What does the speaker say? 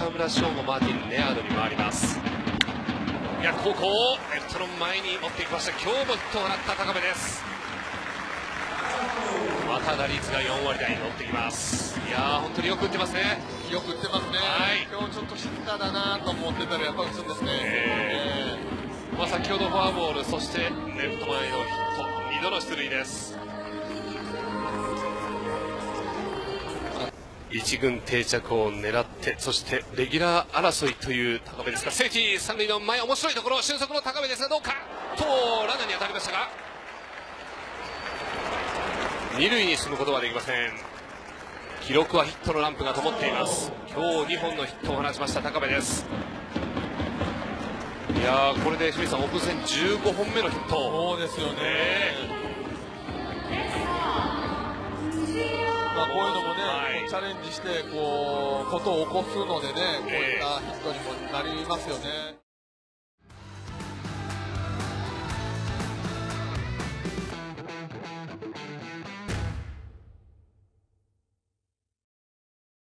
中村奨吾、マーティン・レアードに回ります。逆方向、レフトの前に持っていきました。今日もヒットを放った高部です。また打率が4割台に乗ってきます。いやー、本当によく打ってますね。 よく打ってますね。今日ちょっと静かだなと思ってたらやっぱり打つんですね。 先ほどフォアボール、そしてレフト前のヒット、2度の出塁です。一軍定着を狙って、そしてレギュラー争いという高部ですが、セーフティー三塁の前、面白いところ、俊足の高部ですがどうかとランナーに当たりましたが、二塁に進むことはできません。記録はヒットのランプが灯っています。今日2本のヒットを放ちました高部です。いやー、これで清水さん、オープン戦15本目のヒット。 そうですよね。こういうのもね、チャレンジしてことを起こすのでね、こういったヒットにもなりますよね。